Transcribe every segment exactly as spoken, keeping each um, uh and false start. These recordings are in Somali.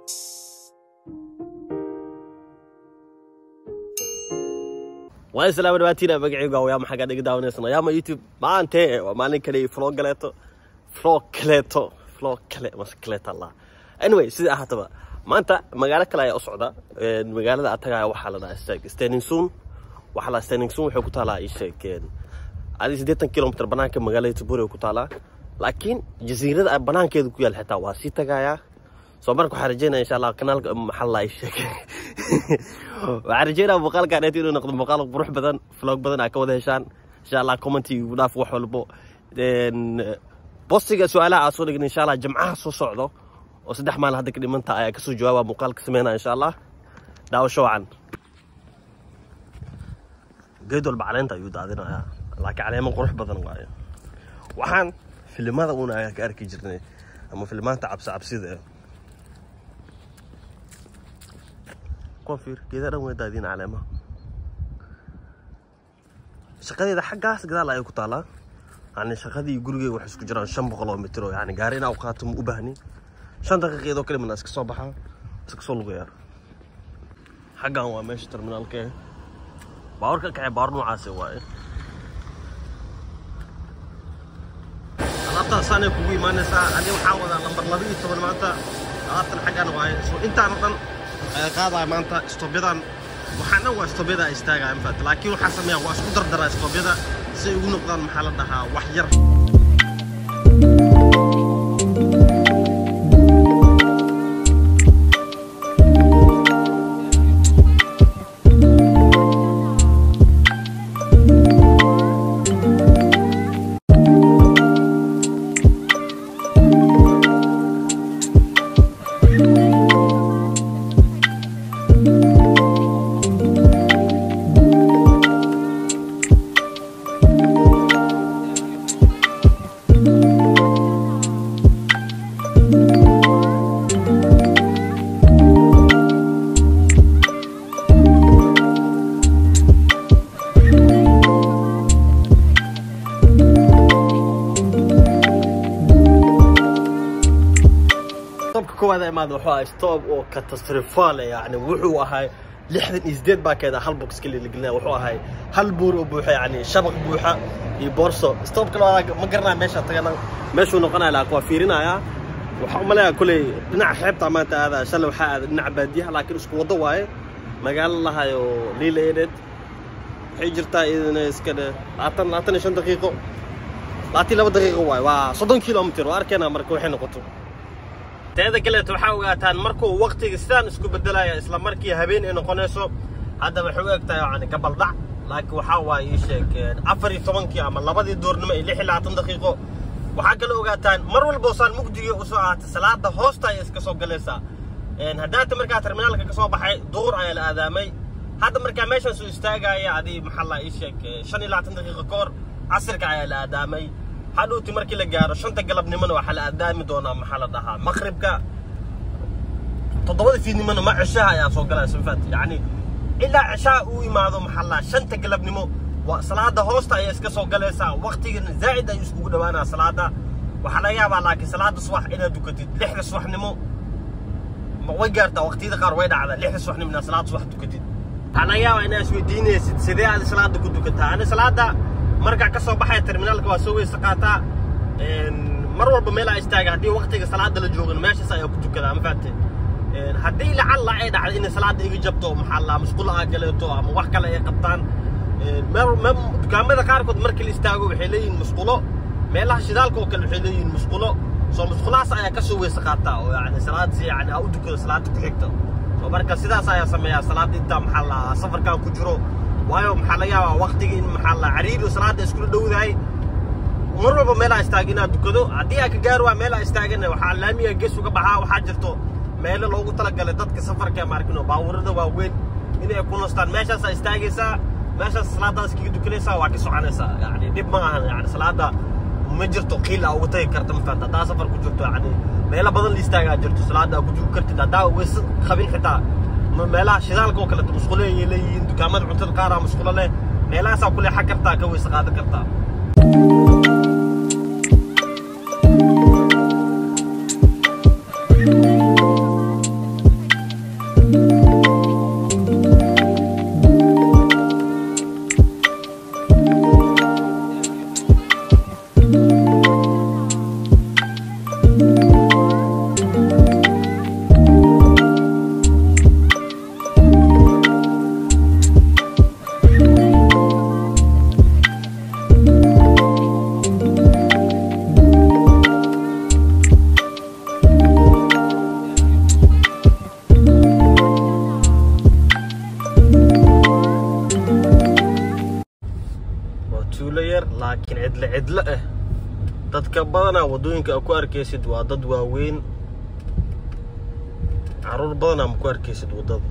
وأنا سلام دواتينا بقعي قوي يا ما حاجة نقدر ونسنا يا ما يوتيوب ما أنت وما نكري فلوق كليتو فلوق كليتو فلوق كليت مش كليت الله anyway سيد أحد بقى ما أنت مقالة كلا يا أصعدة المقالة ده أتجاه وحلا استيك ستينسون وحلا ستينسون وحكوا طالع إيش كان هذه سديتن كيلومتر بنانك مقالة تبوري وحكوا طالع لكن جزيرة بنانك يدو كيال حتى واسي تجاه صبرك وحرجينا إن شاء الله كنال محلا إيش وحرجينا بقال كان يتيرو نقد بقال بروح بدن فلوق بدن أكود هشان إن شاء الله كومنتي وناف وحول بو دين بوسيجا سؤالها أصولك إن شاء الله جمعها صو صعدة وصدح مال هذيك اللي منطقة كسو جواب مقالك سمينا إن شاء الله داو شو عن قيدوا البعلين تايود هذينا لكن عليه من قروح بدن واي وحن في اللي ماذا قلنا كأركي جرني أما في اللي ما تعب صعب سيده كوفير كذا لو دادين علامة شقدي ده حق عاس كذا لا يقطع يعني شقدي يقول لي وحش كجران شن كيلومتر يعني قارين أوقاتهم وبهني شن دقيقة ذو كل من الناس كصباحا سكسول غير حقا هو ماشي ترمينال كه باورك كعبار نوعاسي واي أنا ثانية كوي ما نسا أنا محاولة لما لبي طبعا ما أنت أنا حقا نوعي سو أنت مثلا قاضي ما أنت استوبيدان وحنا هو استوبيدا استاجا إنفت لكن حسمي هو اسكو دردر استوبيدا سي ugu noqdaan maxaa dhahaa wax yar كوada imaad wuxuu stop oo catastrophe يعني wuxuu ahay lixdan iyo sideed baa keeda hal box kale la galnaa wuxuu ahay hal buur oo buuxa yani shabaq buuxa iyo boorso stop kale ma garanaa meesha tagana meeshuu noqonaa la kuwa fiirinaya waxa u maleeyaa kulay dhinaca xeebta maanta aada shal waxa aad dhinaca baadiyaha laakiin isku wado waaye magaalo lahayo liileed waxay jirtaa idin iska labaatan labaatan iyo shan daqiiqo labaatan iyo laba daqiiqo waaye waa soddon kiiloomitir oo arkayna marka waxay noqoto هذا كله تحاوجاتان مركو وقت إستان اسكو بدلايا إسلام مركي هبين إنه قناسو هذا بحوجته يعني قبل ضع لكن وحاول يشك عفري ثمان كي عمل لبادي الدور نما اللي حلا عطن دقيقة وحاجة لوجاتان مروا البوصان مقدي وساعات الصلاة ده هوستا يسكسو جلسة إن هدات مركا ترمينال كسو بحي دور على الآدمي هذا مركا ماشان سو استاجا عادي محل يشك شن اللي عطن دقيقة كور عصر على الآدمي حلو تمركي لجار شنطة قلب نمن وحلا قدامي دونا محل دها مغرب كا تضوض في نمن ما عشاء يا صوق لا سنفت يعني إلا عشاء وما ذو محل شنطة قلب نمو وصلاة هوستا يسكت صوق لا وقت زائد يسكت دوانا صلاة وحلا يا بالك صلاة الصبح إلى دكتي لحد الصبح نمو وجرت وقتي ذكر وين على لحد الصبح من صلاة الصبح دكتي حلا يا أنا سوي ديني سيدي هذه صلاة دكتي أنا صلاة مرجع كسر بحياة ترمينال كواسوي سقاطة مرة بميلا استاج هدي وقتك صلاة الجوغن ماشي سايقتو كذا مفاتن هدي لعل عيد على إن صلاة يجي جبتو محلا مسقولة أكلتو أم وحكة لا يقطان مر مم كم إذا كاركود مركل استاجوا بحلين مسقولة ميلا شدالكو كل حلين مسقولة صار مسقولة سايا كسوي سقاطة يعني صلاة يعني أودو كذا صلاة كحكتو وبركة سيدا سايا سميها صلاة إنت محلا سفر كان كجرو وايو محليا وقتي محل عريض وصلاة اسكول دو هاي مرة بميلا استاجنا دكتور عدي أكجاروا ميلا استاجنا وحلامي جسوا كبها وحاجرتو ميلا لو قلت لك قلتك سفر كماركنو باورده واوين إنه يكون استان ماشى استاجسا ماشى صلاة اسكيد دكتورسا واكسو عنسا يعني دب ما يعني صلاة مجرتو قيل أو تي كرت مفانتا دا سفر كجرتو يعني ميلا بدل استاجا جرتو صلاة كجو كرت دا دا ويس خبين حتى ميلا شذالك وكلت مسؤولية يلين دكامات عند القارة مسؤولة له ميلا سا كل حكرتا كوي سقاط كرتا dadka badana wadooyinka ku arkaysid waa dad waaweyn caruur badana ma ku arkaysid wadada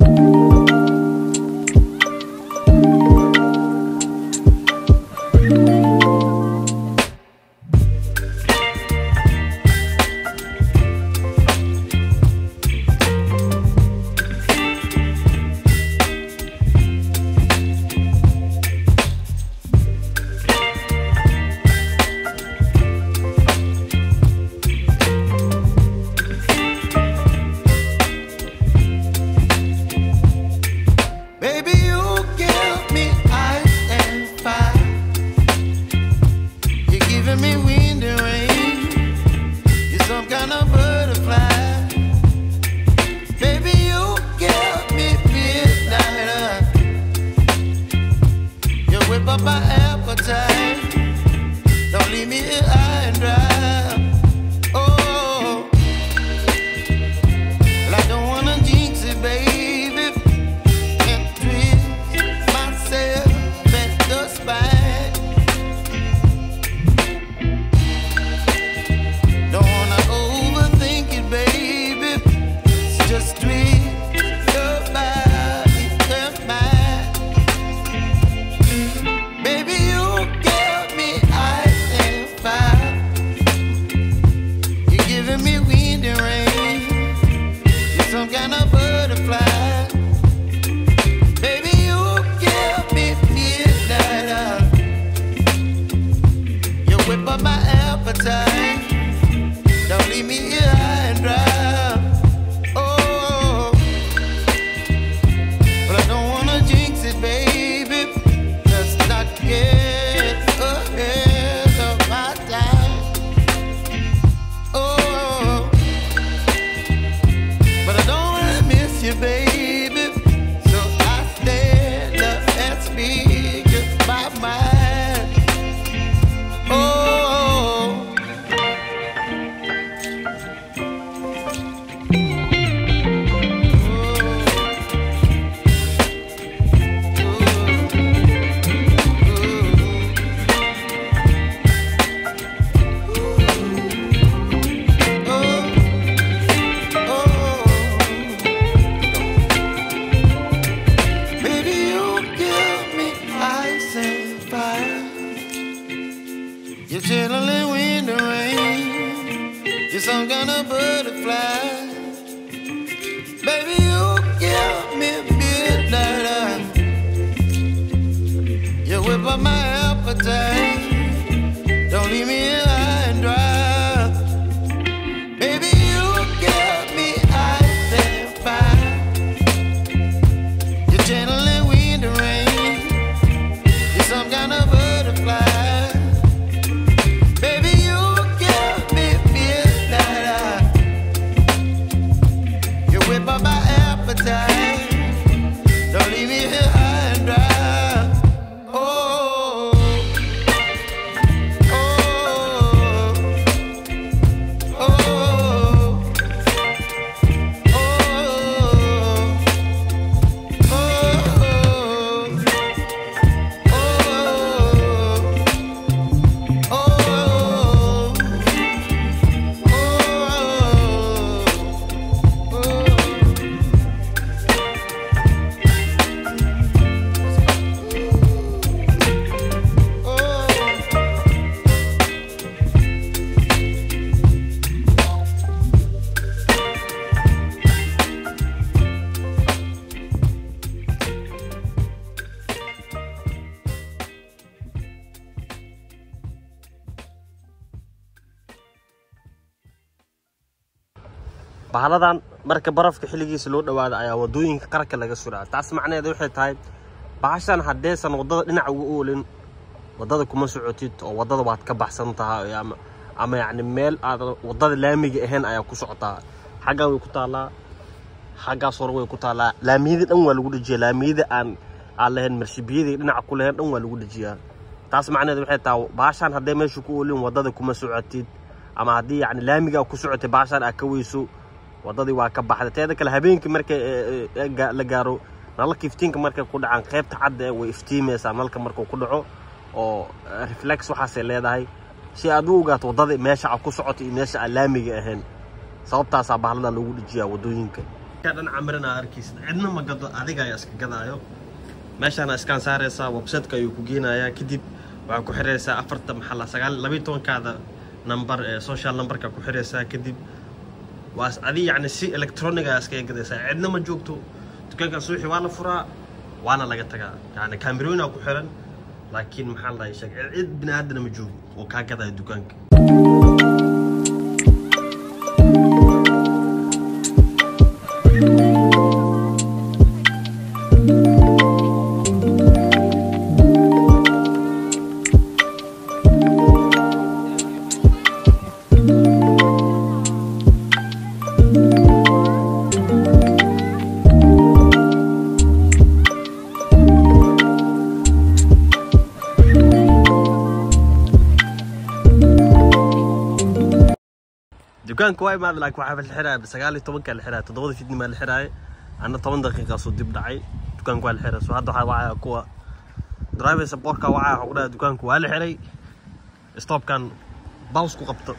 bahaladan marka barafka xiligiisa loo dhawaado ayaa wadooyinka qarka laga suraa taas macnaheedu waxay tahay baashan hadeesan wadada dhinac ugu oolin wadada kuma socotid oo wadada waad ka baxsan tahay ama ama yaani meel aad wadada laamiga ahayn ayaa ku socotaa xaga way ku taalaa xaga soo way ku taalaa laamiyada dhan waa lagu dhajiyaa laamiyada aan aan lahayn marshibiyada dhinac ku lahayn dhan waa lagu dhajiyaa taas macnaheedu waxay tahay baashan hadee meesha ku oolin wadada kuma socotid ama hadii yaani laamiga ku socotay baashan aad ka weyso wadadii waa ka baxday teeda kale habeenkii markay la gaaro nalka iftiinka markay ku dhacaan qaybta cad ee way iftiimaysaa nalka markuu ku dhaco oo reflex waxa ay leedahay si aad u ogaato wadada meesha aad ku socoto iyo meesha aan laamiga ahayn sababtaas ah bahalada lagu dhijiyaa wadooyinka ka dhan camirana arkaysid cidna ma gado adiga ayaa iska gadaayo meeshana iskaan saaraysa website-ka ayuu ku geenayaa kadib waxa ku xiraysaa afarta maxalla sagaal laba iyo toban kaada number ee social number-ka ku xiraysaa kadib waas adi yani si electronic ah iska gadaysaa cidna ma joogto dukaanka suuxi waa la furaa waana laga tagaa yani kaamirooyin ku xiran laakiin maxaa la sheegay cid bini aadan ma joogo oo ka gaday dukaanka dukaan kuway ma laak waxa la xiraa sagaal iyo toban ka la xiraa toddoba fidni ma la xiraa ana toban daqiiqo soo dib dhacay dukaanku waa la xiraa soo hadda waxa kuwa driver support-ka waxa uu dhahay dukaanku waa la xiray stop-kan bounce ku qabto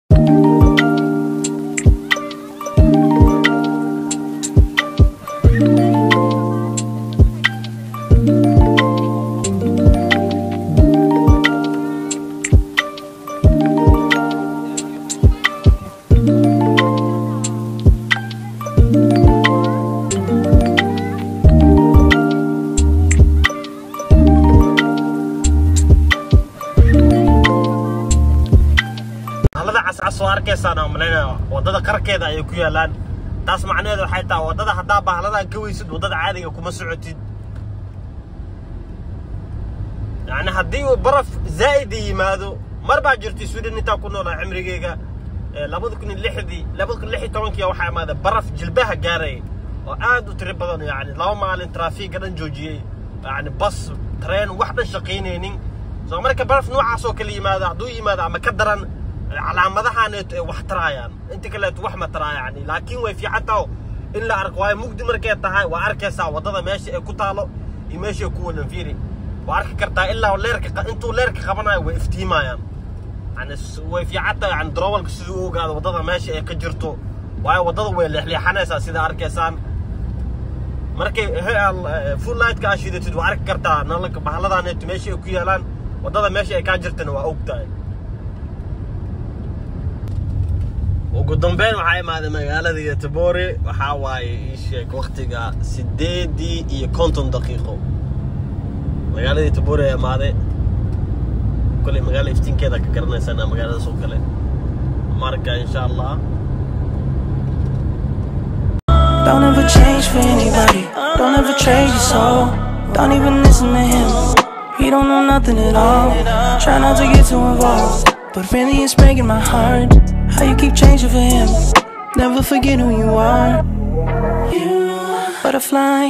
aswaar keesana umaleena wadada qarkeeda ay ku yaalaan taas macnaheedu waxay tahay wadada hadaa bahlada ka weysid wadada caadiga kuma socotid yani hadii uu baraf zaid yimaado marba jirtay Sweden inta ku noolaa cimrigeyga laba kun iyo lix laba kun iyo lix iyo toban waxa imaada baraf jilbaha gaaray oo aad u tiro badan yani laba maalin traffic gadan joojiyay yani bas train wax dhan shaqeynaynin soo marka baraf noocaas oo kala yimaado haduu yimaado ama ka daran calaamadahan wax taraayaan inta kale wax ma taraayaan laakiin way fiicantaa in la arko way mugdi markay tahay waa arkaysaa wadada meesha ay ku taalo iyo meesha ku wada fiiri waa arki kartaa ilaa leerka intuu leerka qabanayo way iftiimayaan yani way fiicantaa yani darawalka sidoo ogaado wadada meesha ay ka jirto way wadada way leexleexanaysaa sida arkaysaan markay full light ka ashidatid waa arki kartaa nalka bahladan meesha ay ku yaalaan wadada meesha ay ka jirtana waa ogtahay ugu dambeyn waxay imaadeen magaalada Göteborg waxa waaye sheeg waqtiga sideed iyo konton daqiiqo magaalada Göteborg ay imaadeen kulli magaalada iftiinkeeda ka garanaysan magaalada soo kale marka insha Allah Don't ever change for anybody don't ever trade your soul don't even listen to him he don't know nothing at all try not to get too involved but really it's breaking my heart how you keep changing for him never forget who you are you butterfly